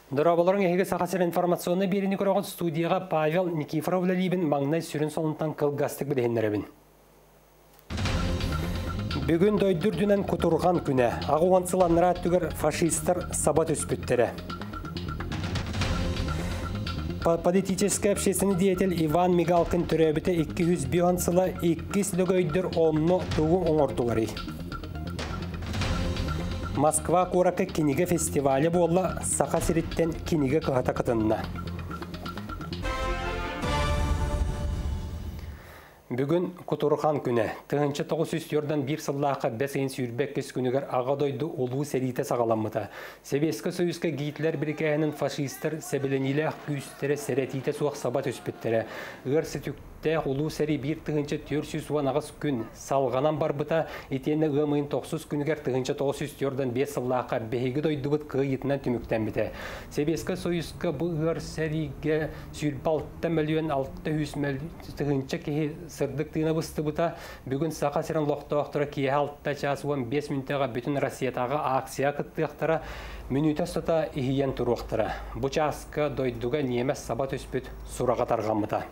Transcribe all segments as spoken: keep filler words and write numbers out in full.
Дұрабылырың әйгі сақасыр информационны беріні көріғын студияға Павел Никифоров ләлейбін маңнай сүрін солынтан қылғастық білгендеребін. Бүгін дөйдүрдінен күтұрған күні, ағуансыланыра түгір фашистер сабат өспіттері. Политический общественный деятель Иван Мигалкин түрәбіті екі жүз бионсылы екі слөгөйдір онны туғы оңырдылары. Москва Куракы киниге фестивалі болла сақа сиреттен киниге кығата қытынна. Бүгін Кутурхан күні. Тығынчы тоғыз жүз өрден бір сыллаққа бәсейін сүйірбек кес күнігер ағадойды олу сәрейті сағаламыта. Себескі сөйіскі гейтлер бірікәйінің фашистер сәбіленілі ақ күйістері сәрәтейті суақ сабат өспеттері. Үрсі түкті олу сәрей бір тығынчы төрт жүз ағыз күн салғанан бар бұта, етені ғымайын тоғыз күнігер тығынчы тоғыз жүз өрден бес сыллаққа бәйгі дойды бұт қиытынан түміктен біті. Себескі сөйіскі бұл өр сәрейге сүйірбалтты мөліен алты жүз тығынчы кеге сырдық тыйына бұсты бұта, бүгін сақа сирен лоқтауқтыра кие алтта час он бес минутаға бүтін Россиятаға акция қыттықтыра минута сота ихиен тұруқтыра. Бұ часқа дойдуға немес сабат өспіт сұраға тарғамыта.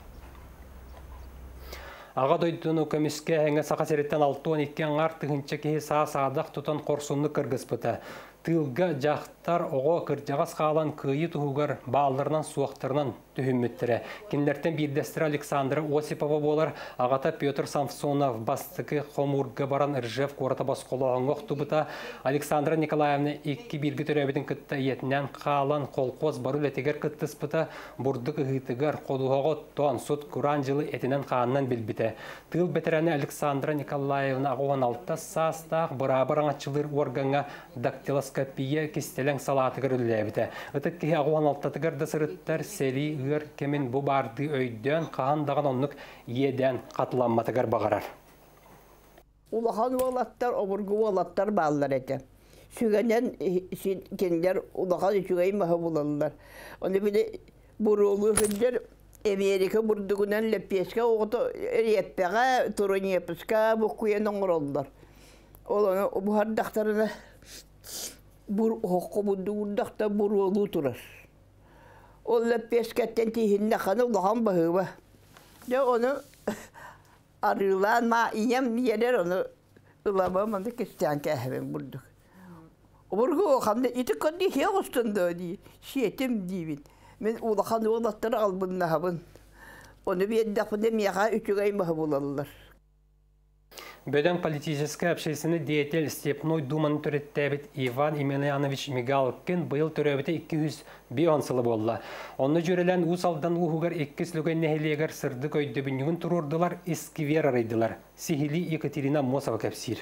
Аға дойдуыны көміске әңі сақа сиреттен алты он екі аңар тығынчы кеге саа-саадақ тұтан қорсынны кыргыз бұта. Тылға жақтар оғы кыржағас қалан күйі тұғығар бағаларынан суақтарынан түхімметтірі. Кенлерден бірдестірі Александра Осипова болар, ағата Петр Самсонов бастықы қомурға баран Іржев қората басқолуған оқты бұта. Александра Николаевна екі біргі түрәбетін күтті етінен қалан қолқоз бару ләтегер күттіс бұта, бұрдық ұғытығар қодуғығы тоан сұт күран жылы етінен қағаннан білбіті. Тыл бетерәні Александра Николаевна ағуан алтта састақ бұрабыран атчылыр органға дактилоскопия кестелен салаты көрілебіті. Үтік кеге ағуан алтатығыр дасырыттар сәли үр кемін бұ барды өйден қағандаған онлық еден қатыламатығыр бағарар. Улахан олаттар, обырғы олаттар бағылар әті. Сүгенен кендер улахан үшігей мағы болалылар. Оны біле бұрулы хүндер Америка бұрдығынан лепеске оғыты реппеға, турынепіске бұққуен оңыр олылар. Ол оны бұхардақтарына бұр хоққы бұддығырдақта бұрулы тұрар. Ол лепескеттен тейінне қаны ұлаған бағыға. Оны арылан ма инем едер оны ұламаманды кестен кәхімен бұрдық. Бұрғы оқамды иті қанды хе құстынды дей, шетім дейбін. Мен ұлақан олаттары албынна хабын. Оны беддақпынды меға үтігай мағы болалылар. Бөден политический общественный деятель Степной думаны түреттәбіт Иван Емельянович Мигалкин бұйыл түрәбіті екі жүз бионсылы болла. Оны жүрелен ұсалдан ұғығар екі слөген нәхелегер сырды көйді бүнігін тұрурдылар, ескивер арайдылар. Сихили Екатерина Мосова кәпсир.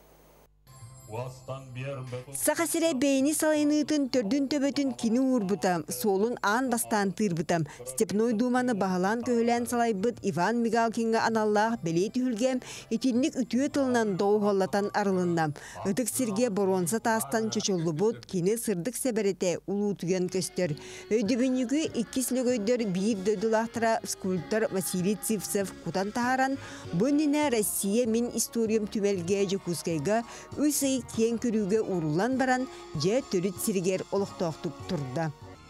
Сақасыра бейні салайнытын төрдін төбөтін кені урбутам, солын аң бастан тырбутам. Степной думаны бағалан көхілен салайбыт Иван Мигалкинға аналлақ бәлей түхілгем, етінлік үтіе тылынан доу холлатан арылындам. Үтік сірге боронса тастан чөчолы бұд, кені сырдық сәбәрете ұлу түген көстер. Өйдібінігі иккислі көйдер бейір дөйділақтыра скульптор Василий Цивцев кутан тағаран, бұніне Россия мен историям түмелге жекускайға өсі кен көріге урулан баран жә төріт сиргер олықтақтық тұрда.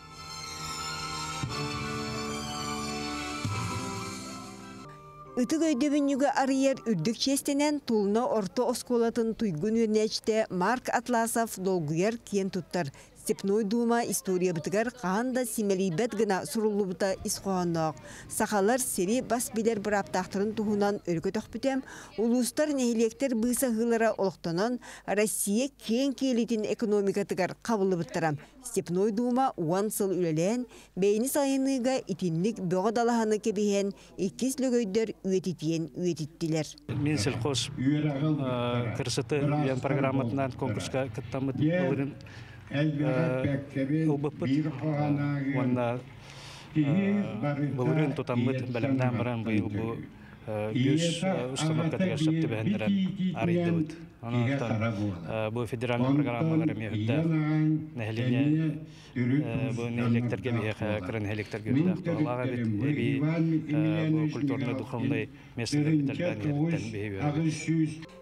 Үтік өйдебінігі арыер үрдік честенен тұлына орта осколатын туйгун өрнәчті Марк Атласов долгуер кен тұттар. Степной дума история бітігер қағанда семелейбет гына сұрулы бұта исқоғаннақ. Сақалар сері бас билер бір аптақтырын тұғынан өргі төқпітем, ұлыстар нәхелектер бұйса ғылыра олықтанан Россия кен келетін экономика тігер қабылы бұттарам. Степной дума уан сыл үлелен, бейні сайыныға итінлік бөға далағаны кебейен еккес лөгөйдер үететен үететтілер. Мен селқос кірсіті программатынан конкурсқа кіттамыд болырын Улбыппыт, онда бұлырын тұтамыд бәлімнен баран бұйыл бұл үз ұстаныққа тәгерсіпті бәндірен арайды бұд. Бұл федеральный программалары меғітті нәхіліне бұл нәхілектерге бейеқі кірін нәхілектерге бейеқті. Олаға бет әбей бұл культурный духовный местілік бітірген ерттен бейеқі.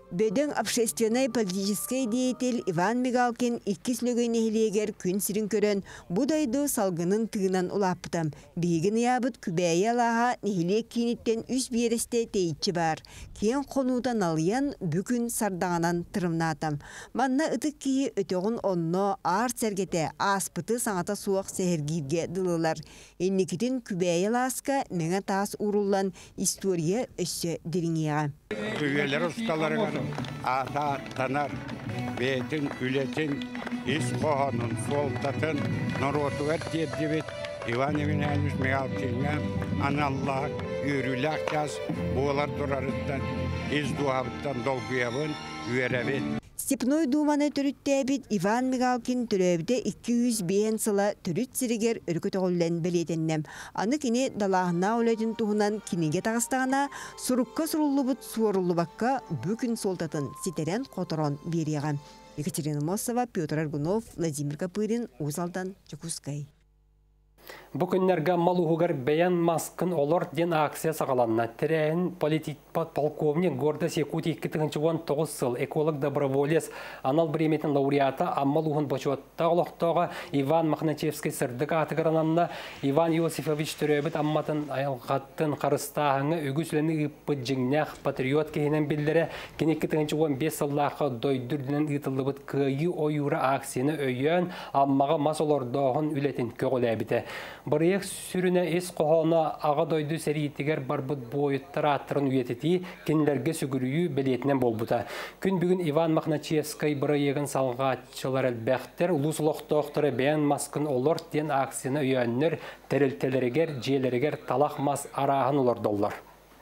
Бөдөн общественный политический деятель Иван Мигалкин иккис лөгөйнехилегер күн сирин көрөн будайды салгынын тыгынан улаппытам. Бейгін ябыт күбәйе алаға нехилек кейниттен үс бересте тейітчі бар. Кен қонудан алыян бүкін сардағанан тырымнатам. Манна ытык кейі өтеғын онно ар сәргете аспыты саңата суақ сәхергирге дылылар. Энникетін күбәйе ласка меңа таас урулан история өссі диринеға. Üyeler ustaları kanım, ata tanar, beytin, ületin, is kohanın, soltatın, norotu ver diyet İvan Evin Elmiş Meyalkin'e, anallah, yürülak yaz, boğalar durarıdan, iz duhabıttan dolguyavın, üyerevin. Степной думаны түрүттәбит Иван Мигалкин түрөбде икки жүз бейін сыла түрүт сиригер өркөт оғылен білетеннем. Аны кини далағына олетін туғынан кинеге тағыстағына сұрыққа сұрулы бұт суырулы баққа бүкін солтатын ситерен қоторон береған. Екатерина Мосова, Петр Аргунов, Владимир Капырин, Узалдан, Чекускай. Бу күннәргә малугар бәян маскын олар ден акция сагаланна. Тирән политик полковник Гордас Якутия икки мең он тогуз сыл эколог доброволец анал бреметін лауреата аммалугын бочуатта олоқтоға Иван Махначевский сырдык атыгырананна Иван Иосифович төрөбіт амматын айылғаттын қарыстағыңы үгісіліні үппіт жіңнәқ патриот кейінен білдері кен икки мең он беш сыллақы дойдүрдінен ұтылыбыт күйі ойура акцияны өйен аммаға масолордоғын үлетін көгіләбіті. Барыяк сүрүнө эс кохона ага дойду серийтигер барбыт бойыттар аттырын үйетети кенлерге сүгүрүйү билетинен болбута. Күн бүгүн Иван Махначевский барыягын салгаатчылар элбехтер улус лохтоохторы бәян маскын олор ден акцияны үйөннөр терилтелеригер жиелеригер талах мас араахан олордоллар.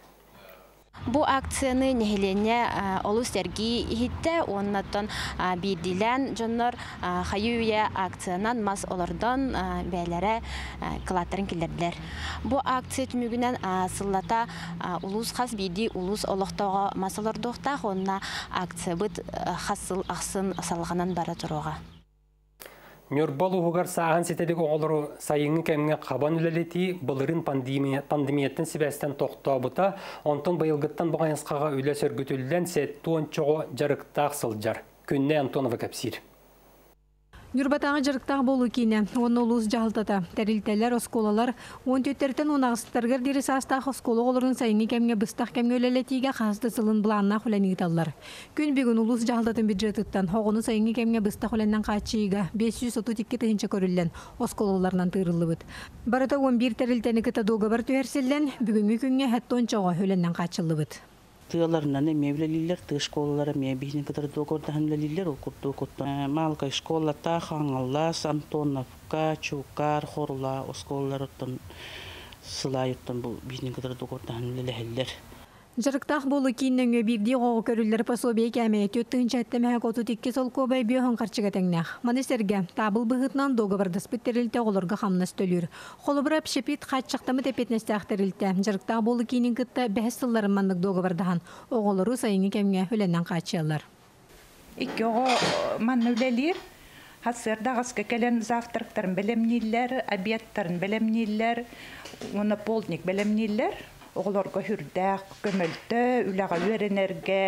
Бу акцияны нехилене олус серги хитте оннаттан бирдилен жоннор хайуя акциянан мас олордон бәйләре кылаттарын килдердилер. Бу акция түмүгүнен сыллата улус хас биди улус олохтого масалордохта онна акция бит хасыл аксын салганан бара турууга. Мюрбалу хугар сахан сетедик оғылыру сайыңы кәмге қабан үлелети бұлырын пандемияттен себестен тоқтауыта, онтын байылғыттан бұғайынсқаға үлі сөргітілден сәтті ончоғы жарықтақ сылжар. Күнне Антонова кәпсир. Нюрбатаңы жарықтағы болу кейіне, оны ұлыс жағылтата. Тәрілтелер, осколалар, он төттерден он ағыстырғыр дері састақ осколы олырын сайыңы кәмге бұстақ кәмге өлелетіге қасты сылын бұланына құләні ғыталар. Күн бегін ұлыс жағылтатын бюджеттіттан, оғыны сайыңы кәмге бұстақ құләннен қачыйға бес жүз отыз екі тыхынча көрілден осколаларынан тырылы бұд. Барыта он бір тәрілтені кіта доғы бар түйерселден, бүгінгі күнге хәтті ончаға өленнен қачылы бұд. Тыаларынан мевлелилер, ты школалары мебихин которые догордан лелилер окурду окутта. Малка школа та хангаллас, Антоновка, Чукар, Хорла, осколалардан сылайыттан бу бихин которые догордан лелелер. Жарықтақ болу кейіннен өбірді оғы көрілер пособие кәмей төттігін чәттімәк отут икки сол көбай бүйіғын қарчыға тәңнәқ. Манесерге табыл бұғытнан доғы бардас біттерілті оларға қамнас төлір. Қолы бұрап шепет қатшықтамы тәпетнесті ақтырылты. Жарықтақ болу кейінен күтті бәс сылларын мандық доғы бардаған. Оғылыру сайыңы кәмге өленнен қатшылар. Икки оғы ман өлелер. Хасырда ғасқа кәлен завтрактарын бәлемнелер, обедтарын бәлемнелер, оны полдник бәлемнелер. Оғыларға хүрдәк, көмөлті, үліға үйеренерге,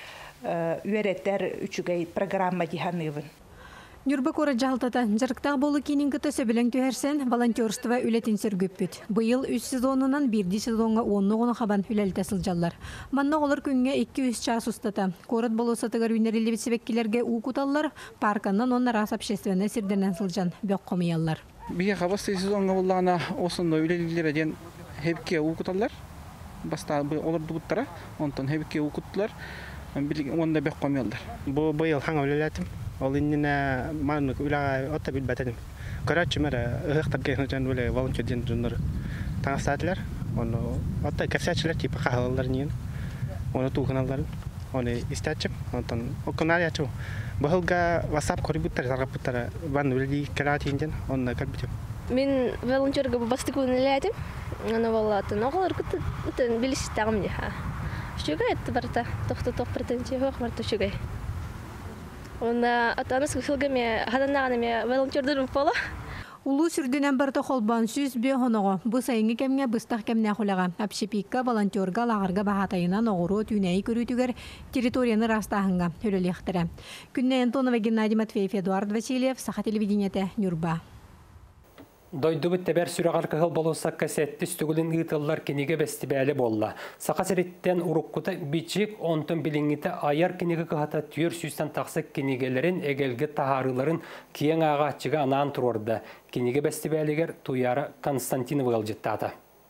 үйереттер үчігей программа диханывын. Нюрба кора жалтата, жарықтақ болу кейінен күті сөбілің түйерсен, волонтерство үлетін сөргөппіт. Бұйыл үш сезонынан бірді сезонға онны ғоны қабан үләлті сылжалар. Манна олар күнге екі жүз час ұстата. Корат болу сатығар үйнерелі себеккелерге ұқуталар, парканнан онна рас общественне сирденен сылжан бөк қомиялар. Біге қабасты сезонға болағына осында үлелілер әден хепке ұқуталар. Баста олар дугуттара, онтон хебикке укуттулар, онда бек комелдар. Бу быйыл хаңа үлелетим. Ол инне манук үлага отта билбетеним. Короче, мера ыхтар генжан үле волонтерден жоннор таңстатлар. Оны отта касачылар типа кахаллар нен. Оны тугыналар. Оны истачып, онтон окунар ячу. Быйылга WhatsApp корибуттар зарапуттар ван үледи каратинден, онна калбитим. Мен волонтерга бастыкун элетим. Аны валлатын. Оголор күт үтен билиштагым диха. Шуга этти барта, тохто тох претензия хох барта шуга. Она атанас хилгаме хаданаганы ме волонтердер пола. Улу сүрдүнен барта холбан сүз бе хоного. Бу сайыңы кемге быстах кемне хулага. Общепикка волонтерга лагарга бахатайынан оғыру түйнәй көрүтүгер территорияны растахынга хөлөлектире. Күнне Антонова, Геннадий Матвеев, Эдуард Васильев, Саха телевидениете, Нюрба. Дойдубут тебер сүрағар кығыл болуса кассетті стүгілін ұйтылар кенеге бәстібәлі болла. Сақа сәреттен ұрыққыта бичик онтын біліңіті аяр кенеге кығата түйер сүйстен тақсы кенегелерін әгелгі тағарыларын киен ағатчыға анан тұрорды. Кенеге бәстібәлігер туяры Константинов ғылжыттады.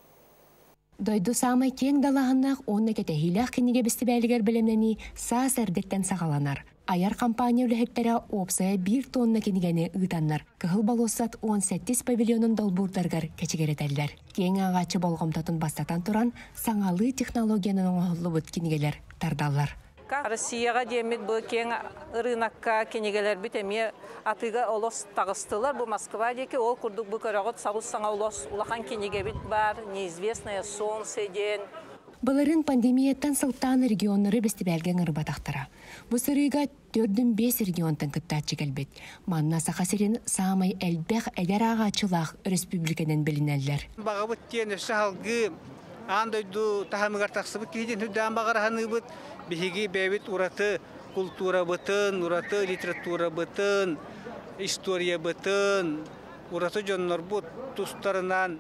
Дойду самай кең далағынақ онна кете хилях кенеге бәстібәлігер білімнені саас әрдеттен сағаланар. Аяр компания үліхеттері опсая бір тонна кенегені ұйтаннар. Кығыл балосат он сегиз павильонын долбурдаргар кәчігеретәлдер. Кең ағачы болғымтатын бастатан тұран саңалы технологияның оңғылы бұд кенегелер тардалар. Россияға демет бұл кең рынаққа кенегелер бітеме атыға олос тағыстылар. Бұл Москва деке ол күрдік бұл көріғыт сағыз саңа олос улақан кенеге бит бар, неизвестное солнце ден. Баларын пандемияттан сылтан регионнары бестібәлген ұрбатақтара. Бұл сырыға төрдін бес регионтан кыттачы кәлбет. Манна сақасырын самай әлбәқ әлер ағачылақ республикадан білінәлілер. Баға бұт тен өсі халғы андойду тахамығар тақсыбыт кейден хүдден бағараханы бұт. Бігеге бәбет ұраты культура бұтын, ұраты литература бұтын, история бұтын, ұраты жонлар бұт тұстарынан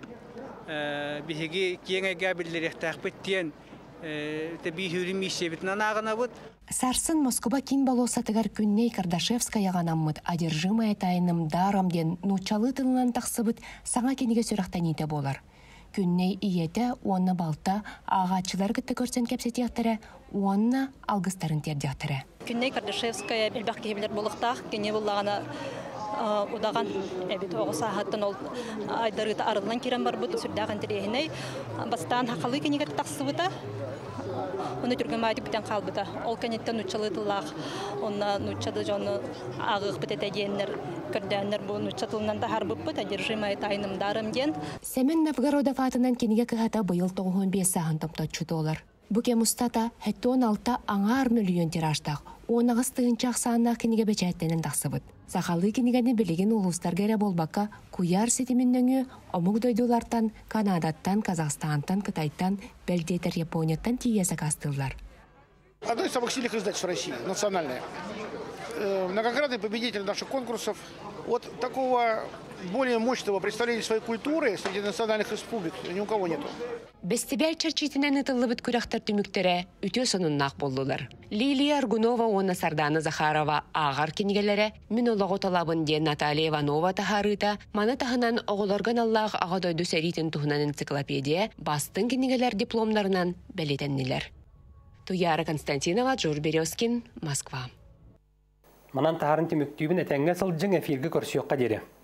бігеге кең әйға білдер ектәқ біттен тәбі хүрім ешебітінен ағына бұт. Сарсын Москва кин балосатыгар күнней Кардашевская ганаммыт одержимая тайным даром ден нучалы тылынан тақсыбыт саңа кенеге сөрақтан ете болар. Күнней иеті онна балта ағачылар күтті көрсен кәпсетияқтыры, онна алғыстарын тердияқтыры. Күнней Кардашевская білбәқ кейбілер болықтақ, кене болағана удаған әбет оғы сағаттан ол айдарыты арылан керен бар бұд сүрдіған тірейіней. Бастан хақалы кенеге тақсыбыта, оны түрген майдық бітен қалбыта. Ол кенеттен нұтчалы тылақ, онна нұтчады жоны ағық бітет әденлер, көрдәнлер бұл нұтчатылынан да харбып бұд, әдержимай тайным дарым ден. Сәмен Новгородов атынан кенеге кығата бұйыл тоғын бес сағын томтатчуды олар. Бүке мұстата хәтті он алты аңар миллион тираштақ, онағыз тығынчақ сағына кенеге бәчәттенен тақсыбыд. Сақалы кенегені білеген ұлыстар кәрі болбаққа куяр сетіміндіңі омық дойдулартан, Канадаттан, Казахстантан, Кытайттан, Бәлдетер, Японияттан тиесі қастылар. Одно из самых сильных издательств в России, национальное. Многократный победитель наших конкурсов. Вот такого более мощного представления своей культуры среди национальных республик ни у кого нету. Бестибәл чарчитинен ытылы бит күрәхтәр түмүктәре үтө сонуннак болдылар. Лилия Аргунова, Онна Сардана Захарова, агар кенигеләре, минолого талабын ден Наталья Иванова тахарыта, маны тахынан оголорган Аллах агадойду сәритин тухунан энциклопедия, бастын кенигеләр дипломнарынан белетенниләр. Туяра Константинова, Джур Березкин, Москва. Манан тахарын түмүктүүбүн этеңге сылжың эфирге көрсөкка дере.